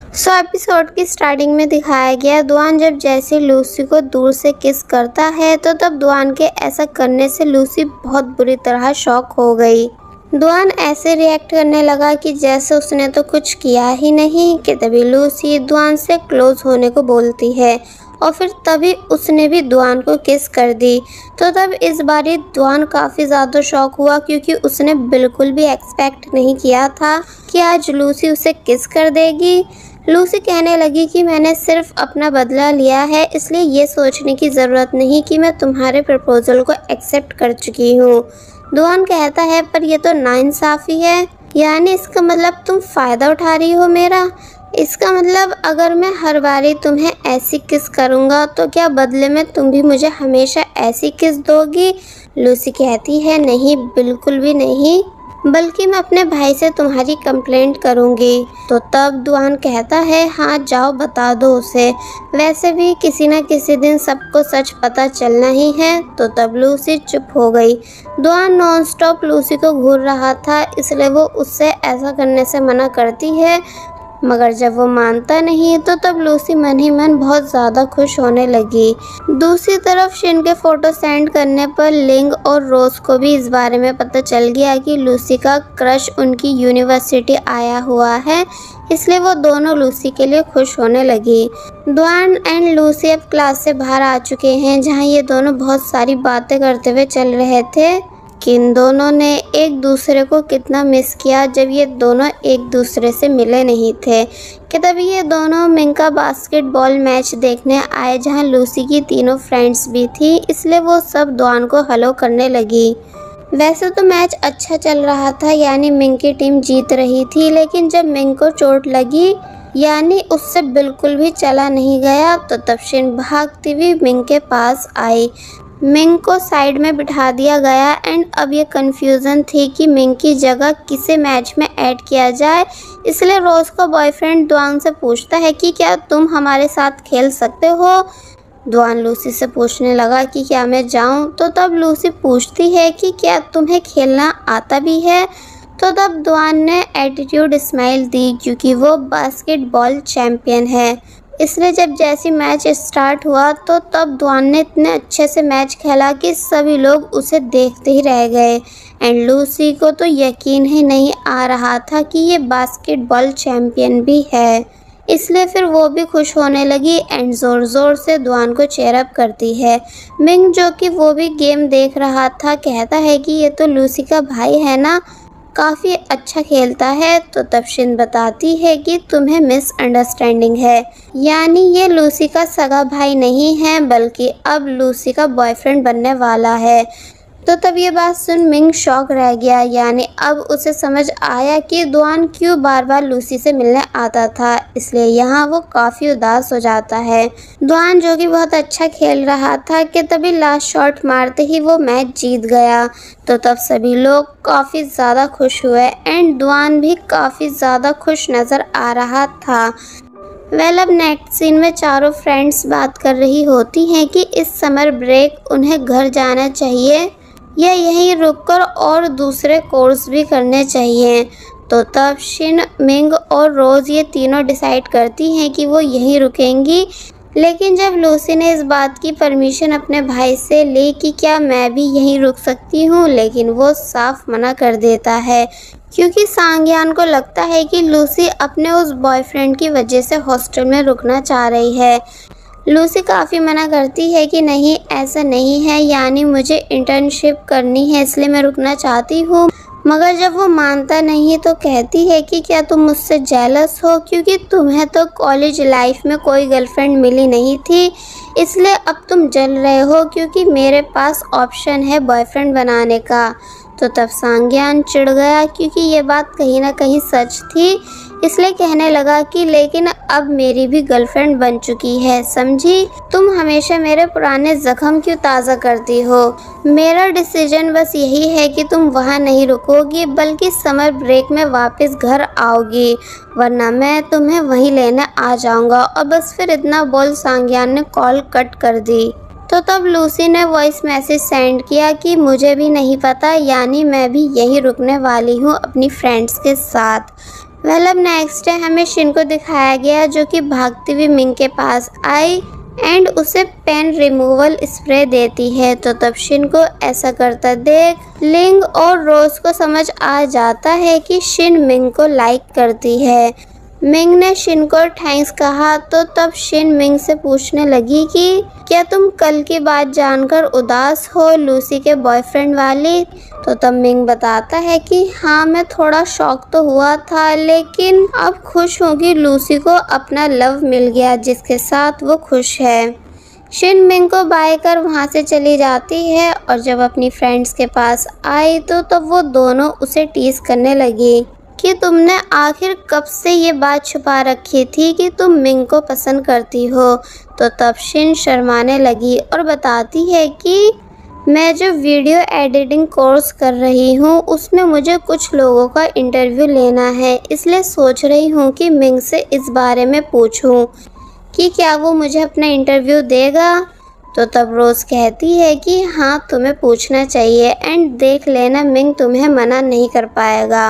Episode की starting में दिखाया गया दुआन जब जैसे लूसी को दूर से किस करता है तो तब दुआन के ऐसा करने से लूसी बहुत बुरी तरह शॉक हो गई। दुआन ऐसे रिएक्ट करने लगा कि जैसे उसने तो कुछ किया ही नहीं कि तभी लूसी दुआन से क्लोज होने को बोलती है और फिर तभी उसने भी दुआन को किस कर दी। तो तब इस बारी दुआन काफ़ी ज़्यादा शॉक हुआ क्योंकि उसने बिल्कुल भी एक्सपेक्ट नहीं किया था कि आज लूसी उसे किस कर देगी। लूसी कहने लगी कि मैंने सिर्फ अपना बदला लिया है, इसलिए ये सोचने की ज़रूरत नहीं कि मैं तुम्हारे प्रपोजल को एक्सेप्ट कर चुकी हूँ। दुआन कहता है पर यह तो नाइंसाफ़ी है, यानी इसका मतलब तुम फ़ायदा उठा रही हो मेरा। इसका मतलब अगर मैं हर बारी तुम्हें ऐसी किस करूँगा तो क्या बदले में तुम भी मुझे हमेशा ऐसी किस दोगी। लूसी कहती है नहीं, बिल्कुल भी नहीं, बल्कि मैं अपने भाई से तुम्हारी कंप्लेंट करूंगी। तो तब दुआन कहता है हाँ जाओ बता दो उसे, वैसे भी किसी न किसी दिन सबको सच पता चलना ही है। तो तब लूसी चुप हो गई। दुआन नॉन स्टॉप लूसी को घूर रहा था, इसलिए वो उससे ऐसा करने से मना करती है, मगर जब वो मानता नहीं तो तब लूसी मन ही मन बहुत ज़्यादा खुश होने लगी। दूसरी तरफ शिन के फ़ोटो सेंड करने पर लिंग और रोज को भी इस बारे में पता चल गया कि लूसी का क्रश उनकी यूनिवर्सिटी आया हुआ है, इसलिए वो दोनों लूसी के लिए खुश होने लगी। दुआन एंड लूसी अब क्लास से बाहर आ चुके हैं, जहाँ ये दोनों बहुत सारी बातें करते हुए चल रहे थे कि इन दोनों ने एक दूसरे को कितना मिस किया जब ये दोनों एक दूसरे से मिले नहीं थे। कि तभी ये दोनों मिंग का बास्केटबॉल मैच देखने आए, जहां लूसी की तीनों फ्रेंड्स भी थी, इसलिए वो सब दुआन को हेलो करने लगी। वैसे तो मैच अच्छा चल रहा था, यानी मिंग की टीम जीत रही थी, लेकिन जब मिंग को चोट लगी यानी उससे बिल्कुल भी चला नहीं गया, तो तब शिन भागती हुई मिंग के पास आई। मिंग को साइड में बिठा दिया गया एंड अब ये कन्फ्यूज़न थी कि मिंग की जगह किसे मैच में ऐड किया जाए, इसलिए रोज़ का बॉयफ्रेंड दुआन से पूछता है कि क्या तुम हमारे साथ खेल सकते हो। दुआन लूसी से पूछने लगा कि क्या मैं जाऊं, तो तब लूसी पूछती है कि क्या तुम्हें खेलना आता भी है। तो तब दुआन ने एटीट्यूड स्माइल दी क्योंकि वो बास्केटबॉल चैम्पियन है, इसलिए जब जैसी मैच स्टार्ट हुआ तो तब दुआन ने इतने अच्छे से मैच खेला कि सभी लोग उसे देखते ही रह गए एंड लूसी को तो यकीन ही नहीं आ रहा था कि ये बास्केटबॉल चैम्पियन भी है, इसलिए फिर वो भी खुश होने लगी एंड ज़ोर ज़ोर से दुआन को चेयर अप करती है। मिंग जो कि वो भी गेम देख रहा था कहता है कि ये तो लूसी का भाई है ना, काफ़ी अच्छा खेलता है। तो तब शिन बताती है कि तुम्हें मिसअंडरस्टैंडिंग है, यानी ये लूसी का सगा भाई नहीं है बल्कि अब लूसी का बॉयफ्रेंड बनने वाला है। तो तब ये बात सुन मिंग शॉक रह गया, यानी अब उसे समझ आया कि दुआन क्यों बार बार लूसी से मिलने आता था, इसलिए यहाँ वो काफ़ी उदास हो जाता है। दुआन जो कि बहुत अच्छा खेल रहा था कि तभी लास्ट शॉट मारते ही वो मैच जीत गया। तो तब सभी लोग काफ़ी ज़्यादा खुश हुए एंड दुआन भी काफ़ी ज़्यादा खुश नज़र आ रहा था। अब नेक्स्ट सीन में चारों फ्रेंड्स बात कर रही होती हैं कि इस समर ब्रेक उन्हें घर जाना चाहिए या यहीं रुककर और दूसरे कोर्स भी करने चाहिए। तो तब शिन, मिंग और रोज़ ये तीनों डिसाइड करती हैं कि वो यहीं रुकेंगी, लेकिन जब लूसी ने इस बात की परमिशन अपने भाई से ली कि क्या मैं भी यहीं रुक सकती हूँ, लेकिन वो साफ मना कर देता है क्योंकि सांग्यान को लगता है कि लूसी अपने उस बॉयफ्रेंड की वजह से हॉस्टल में रुकना चाह रही है। लूसी काफ़ी मना करती है कि नहीं ऐसा नहीं है, यानी मुझे इंटर्नशिप करनी है इसलिए मैं रुकना चाहती हूँ, मगर जब वो मानता नहीं तो कहती है कि क्या तुम मुझसे जेलस हो क्योंकि तुम्हें तो कॉलेज लाइफ में कोई गर्लफ्रेंड मिली नहीं थी, इसलिए अब तुम जल रहे हो क्योंकि मेरे पास ऑप्शन है बॉयफ्रेंड बनाने का। तो तब सांग्यान चिढ़ गया क्योंकि ये बात कहीं ना कहीं सच थी, इसलिए कहने लगा कि लेकिन अब मेरी भी गर्लफ्रेंड बन चुकी है, समझी, तुम हमेशा मेरे पुराने जख्म क्यों ताज़ा करती हो। मेरा डिसीजन बस यही है कि तुम वहाँ नहीं रुकोगी बल्कि समर ब्रेक में वापस घर आओगी, वरना मैं तुम्हें वहीं लेने आ जाऊँगा। और बस फिर इतना बोल सांग्यान ने कॉल कट कर दी। तो तब लूसी ने वॉइस मैसेज सेंड किया कि मुझे भी नहीं पता, यानी मैं भी यहीं रुकने वाली हूँ अपनी फ्रेंड्स के साथ। अब नेक्स्ट डे हमें शिन को दिखाया गया जो कि भागती हुई मिंग के पास आई एंड उसे पेन रिमूवल स्प्रे देती है। तो तब शिन को ऐसा करता देख लिंग और रोज को समझ आ जाता है कि शिन मिंग को लाइक करती है। मिंग ने शिन को थैंक्स कहा तो तब शिन मिंग से पूछने लगी कि क्या तुम कल की बात जानकर उदास हो, लूसी के बॉयफ्रेंड वाली। तो तब मिंग बताता है कि हाँ, मैं थोड़ा शॉक तो हुआ था, लेकिन अब खुश हूँ कि लूसी को अपना लव मिल गया जिसके साथ वो खुश है। शिन मिंग को बाय कर वहाँ से चली जाती है और जब अपनी फ्रेंड्स के पास आई तो तब वो दोनों उसे टीज करने लगी कि तुमने आखिर कब से ये बात छुपा रखी थी कि तुम मिंग को पसंद करती हो। तो तब शिन शर्माने लगी और बताती है कि मैं जो वीडियो एडिटिंग कोर्स कर रही हूँ उसमें मुझे कुछ लोगों का इंटरव्यू लेना है, इसलिए सोच रही हूँ कि मिंग से इस बारे में पूछूं कि क्या वो मुझे अपना इंटरव्यू देगा। तो तब रोज़ कहती है कि हाँ, तुम्हें पूछना चाहिए एंड देख लेना, मिंग तुम्हें मना नहीं कर पाएगा।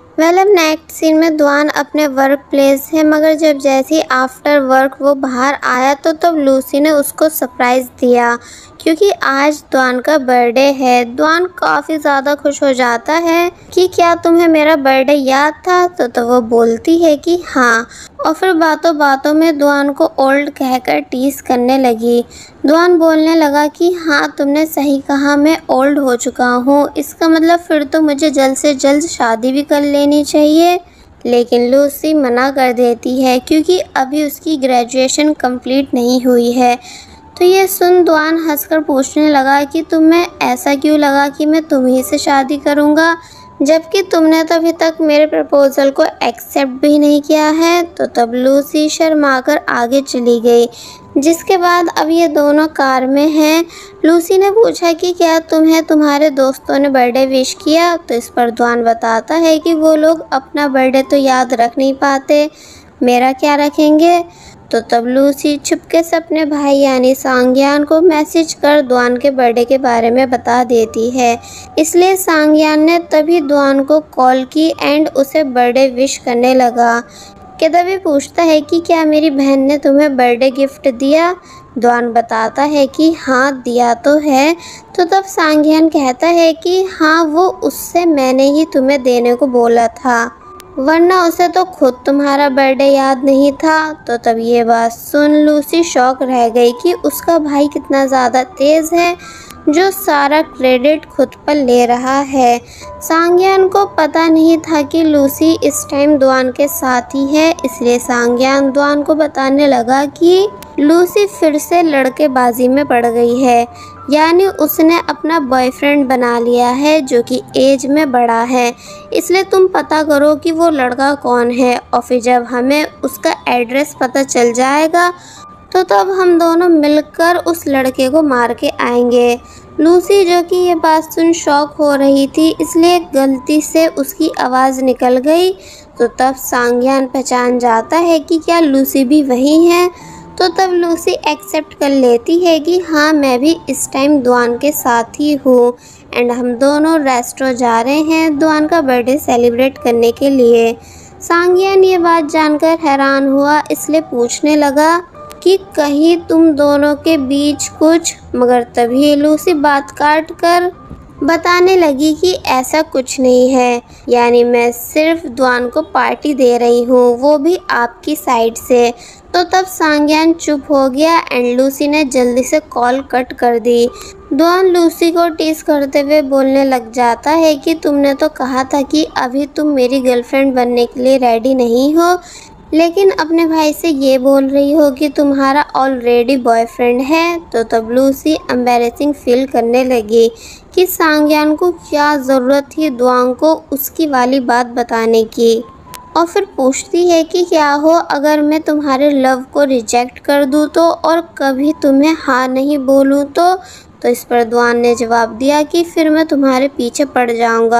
अब नेक्स्ट सीन में दुआन अपने वर्क प्लेस है, मगर जब जैसे ही आफ्टर वर्क वो बाहर आया तो तब लूसी ने उसको सरप्राइज़ दिया क्योंकि आज दुआन का बर्थडे है। दुआन काफ़ी ज़्यादा खुश हो जाता है कि क्या तुम्हें मेरा बर्थडे याद था। तो वो बोलती है कि हाँ, और फिर बातों बातों में दुआन को ओल्ड कहकर टीज करने लगी। दुआन बोलने लगा कि हाँ, तुमने सही कहा, मैं ओल्ड हो चुका हूँ, इसका मतलब फिर तो मुझे जल्द से जल्द शादी भी कर लेनी चाहिए। लेकिन लूसी मना कर देती है क्योंकि अभी उसकी ग्रेजुएशन कंप्लीट नहीं हुई है। तो ये सुन दुआन हंसकर पूछने लगा कि तुम्हें ऐसा क्यों लगा कि मैं तुम्ही से शादी करूँगा, जबकि तुमने तो अभी तक मेरे प्रपोजल को एक्सेप्ट भी नहीं किया है। तो तब लूसी शर्माकर आगे चली गई, जिसके बाद अब ये दोनों कार में हैं। लूसी ने पूछा कि क्या तुम्हें तुम्हारे दोस्तों ने बर्थडे विश किया। तो इस पर दुआन बताता है कि वो लोग अपना बर्थडे तो याद रख नहीं पाते, मेरा क्या रखेंगे। तो तब लूसी चुपके से अपने भाई यानी सांग्यान को मैसेज कर दुआन के बर्थडे के बारे में बता देती है। इसलिए सांग्यान ने तभी दुआन को कॉल की एंड उसे बर्थडे विश करने लगा। केदावी पूछता है कि क्या मेरी बहन ने तुम्हें बर्थडे गिफ्ट दिया। दुआन बताता है कि हाँ, दिया तो है। तो तब सांग्यान कहता है कि हाँ, वो उससे मैंने ही तुम्हें देने को बोला था, वरना उसे तो खुद तुम्हारा बर्थडे याद नहीं था। तो तब ये बात सुन लूसी शॉक रह गई कि उसका भाई कितना ज़्यादा तेज़ है जो सारा क्रेडिट खुद पर ले रहा है। सांग्यान को पता नहीं था कि लूसी इस टाइम दुआन के साथ ही है, इसलिए सांग्यान दुआन को बताने लगा कि लूसी फिर से लड़केबाजी में पड़ गई है, यानी उसने अपना बॉयफ्रेंड बना लिया है जो कि एज में बड़ा है। इसलिए तुम पता करो कि वो लड़का कौन है, और फिर जब हमें उसका एड्रेस पता चल जाएगा तो तब हम दोनों मिलकर उस लड़के को मार के आएंगे। लूसी जो कि ये बात सुन शॉक हो रही थी, इसलिए गलती से उसकी आवाज़ निकल गई। तो तब सांग्यान पहचान जाता है कि क्या लूसी भी वही है। तो तब लूसी एक्सेप्ट कर लेती है कि हाँ, मैं भी इस टाइम दुआन के साथ ही हूँ एंड हम दोनों रेस्टोरेंट जा रहे हैं दुआन का बर्थडे सेलिब्रेट करने के लिए। सांग्यान ये बात जानकर हैरान हुआ, इसलिए पूछने लगा कि कहीं तुम दोनों के बीच कुछ, मगर तभी लूसी बात काट कर बताने लगी कि ऐसा कुछ नहीं है, यानी मैं सिर्फ दुआन को पार्टी दे रही हूँ, वो भी आपकी साइड से। तो तब सांग्यान चुप हो गया एंड लूसी ने जल्दी से कॉल कट कर दी। दुआन लूसी को टीज करते हुए बोलने लग जाता है कि तुमने तो कहा था कि अभी तुम मेरी गर्लफ्रेंड बनने के लिए रेडी नहीं हो, लेकिन अपने भाई से ये बोल रही हो कि तुम्हारा ऑलरेडी बॉयफ्रेंड है। तो तब लूसी एम्बैरेसिंग फील करने लगी कि सांग्यान को क्या ज़रूरत थी दुआन को उसकी वाली बात बताने की, और फिर पूछती है कि क्या हो अगर मैं तुम्हारे लव को रिजेक्ट कर दूँ तो, और कभी तुम्हें हाँ नहीं बोलूँ तो। इस पर दुआन ने जवाब दिया कि फिर मैं तुम्हारे पीछे पड़ जाऊँगा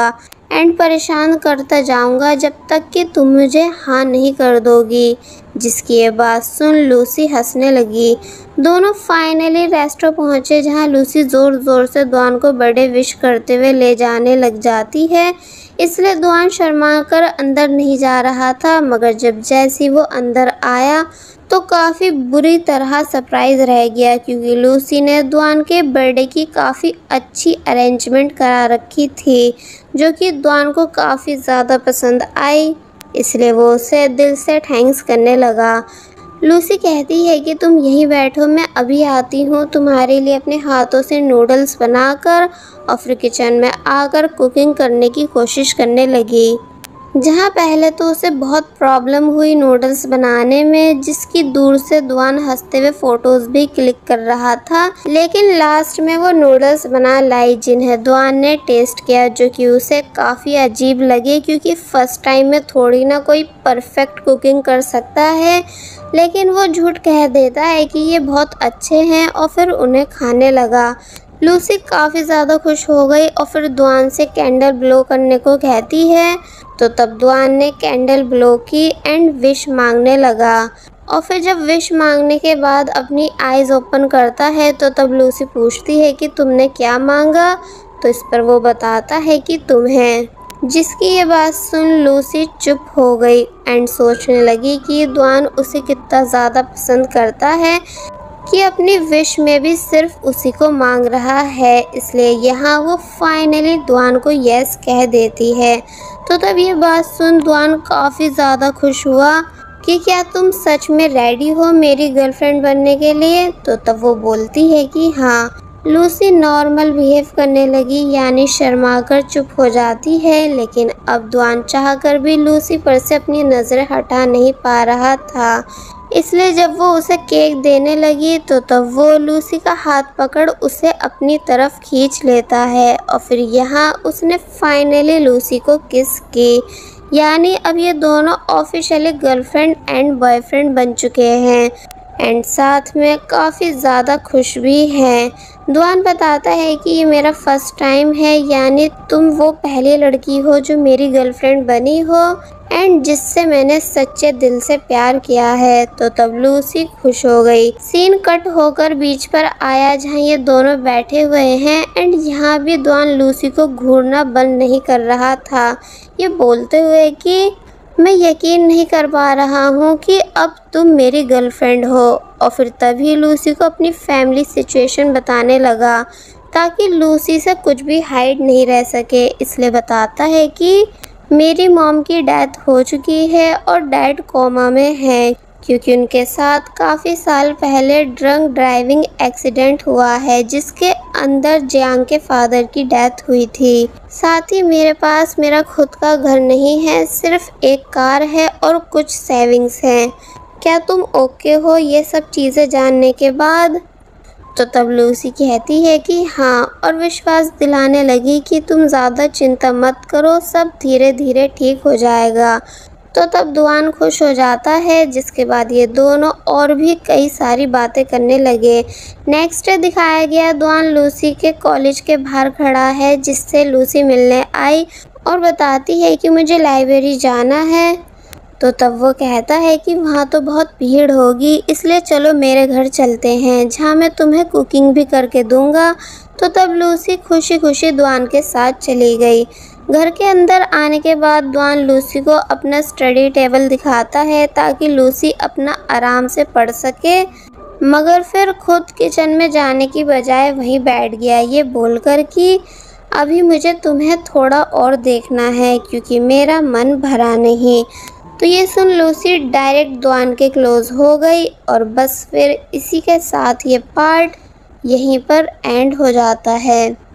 एंड परेशान करता जाऊंगा जब तक कि तुम मुझे हाँ नहीं कर दोगी। जिसकी ये बात सुन लूसी हंसने लगी। दोनों फाइनली रेस्टोरेंट पहुंचे जहां लूसी ज़ोर ज़ोर से दुआन को बर्थडे विश करते हुए ले जाने लग जाती है। इसलिए दुआन शर्मा कर अंदर नहीं जा रहा था, मगर जब जैसे वो अंदर आया तो काफ़ी बुरी तरह सरप्राइज़ रह गया, क्योंकि लूसी ने दुआन के बर्थडे की काफ़ी अच्छी अरेंजमेंट करा रखी थी, जो कि दुआन को काफ़ी ज़्यादा पसंद आई। इसलिए वो उसे दिल से थैंक्स करने लगा। लूसी कहती है कि तुम यहीं बैठो, मैं अभी आती हूँ। तुम्हारे लिए अपने हाथों से नूडल्स बनाकर और फिर किचन में आकर कुकिंग करने की कोशिश करने लगी, जहाँ पहले तो उसे बहुत प्रॉब्लम हुई नूडल्स बनाने में, जिसकी दूर से दुआन हंसते हुए फ़ोटोज़ भी क्लिक कर रहा था। लेकिन लास्ट में वो नूडल्स बना लाई जिन्हें दुआन ने टेस्ट किया, जो कि उसे काफ़ी अजीब लगे, क्योंकि फ़र्स्ट टाइम में थोड़ी ना कोई परफेक्ट कुकिंग कर सकता है। लेकिन वो झूठ कह देता है कि ये बहुत अच्छे हैं और फिर उन्हें खाने लगा। लूसी काफ़ी ज़्यादा खुश हो गई और फिर दुआन से कैंडल ब्लो करने को कहती है। तो तब दुआन ने कैंडल ब्लो की एंड विश मांगने लगा। और फिर जब विश मांगने के बाद अपनी आइज़ ओपन करता है तो तब लूसी पूछती है कि तुमने क्या मांगा। तो इस पर वो बताता है कि तुम्हें। जिसकी ये बात सुन लूसी चुप हो गई एंड सोचने लगी कि दुआन उसे कितना ज़्यादा पसंद करता है कि अपनी विश में भी सिर्फ उसी को मांग रहा है। इसलिए यहाँ वो फाइनली दुआन को यस कह देती है। तो तब ये बात सुन दुआन काफ़ी ज़्यादा खुश हुआ कि क्या तुम सच में रेडी हो मेरी गर्लफ्रेंड बनने के लिए। तो तब वो बोलती है कि हाँ। लूसी नॉर्मल बिहेव करने लगी, यानी शर्मा कर चुप हो जाती है। लेकिन अब दुआन चाहकर भी लूसी पर से अपनी नज़रें हटा नहीं पा रहा था। इसलिए जब वो उसे केक देने लगी तो तब वो लूसी का हाथ पकड़ उसे अपनी तरफ खींच लेता है और फिर यहाँ उसने फाइनली लूसी को किस की, यानी अब ये दोनों ऑफिशियली गर्लफ्रेंड एंड बॉयफ्रेंड बन चुके हैं एंड साथ में काफ़ी ज़्यादा खुश भी हैं। दुआन बताता है कि ये मेरा फर्स्ट टाइम है, यानी तुम वो पहली लड़की हो जो मेरी गर्लफ्रेंड बनी हो एंड जिससे मैंने सच्चे दिल से प्यार किया है। तो तब लूसी खुश हो गई। सीन कट होकर बीच पर आया जहाँ ये दोनों बैठे हुए हैं एंड यहाँ भी दुआन लूसी को घूरना बंद नहीं कर रहा था, ये बोलते हुए कि मैं यकीन नहीं कर पा रहा हूँ कि अब तुम मेरी गर्लफ्रेंड हो। और फिर तभी लूसी को अपनी फैमिली सिचुएशन बताने लगा, ताकि लूसी से कुछ भी हाइड नहीं रह सके। इसलिए बताता है कि मेरी मॉम की डेथ हो चुकी है और डैड कोमा में है, क्योंकि उनके साथ काफ़ी साल पहले ड्रंक ड्राइविंग एक्सीडेंट हुआ है, जिसके अंदर जियांग के फादर की डेथ हुई थी। साथ ही मेरे पास मेरा खुद का घर नहीं है, सिर्फ एक कार है और कुछ सेविंग्स हैं। क्या तुम ओके हो ये सब चीज़ें जानने के बाद। तो तब लूसी कहती है कि हाँ, और विश्वास दिलाने लगी कि तुम ज़्यादा चिंता मत करो, सब धीरे धीरे ठीक हो जाएगा। तो तब दुआन खुश हो जाता है, जिसके बाद ये दोनों और भी कई सारी बातें करने लगे। नेक्स्ट डे दिखाया गया दुआन लूसी के कॉलेज के बाहर खड़ा है, जिससे लूसी मिलने आई और बताती है कि मुझे लाइब्रेरी जाना है। तो तब वो कहता है कि वहाँ तो बहुत भीड़ होगी, इसलिए चलो मेरे घर चलते हैं, जहाँ मैं तुम्हें कुकिंग भी करके दूँगा। तो तब लूसी खुशी खुशी दुआन के साथ चली गई। घर के अंदर आने के बाद दुआन लूसी को अपना स्टडी टेबल दिखाता है, ताकि लूसी अपना आराम से पढ़ सके, मगर फिर खुद किचन में जाने की बजाय वहीं बैठ गया, ये बोलकर कि अभी मुझे तुम्हें थोड़ा और देखना है, क्योंकि मेरा मन भरा नहीं। तो ये सुन लूसी डायरेक्ट दुआन के क्लोज हो गई और बस फिर इसी के साथ ये पार्ट यहीं पर एंड हो जाता है।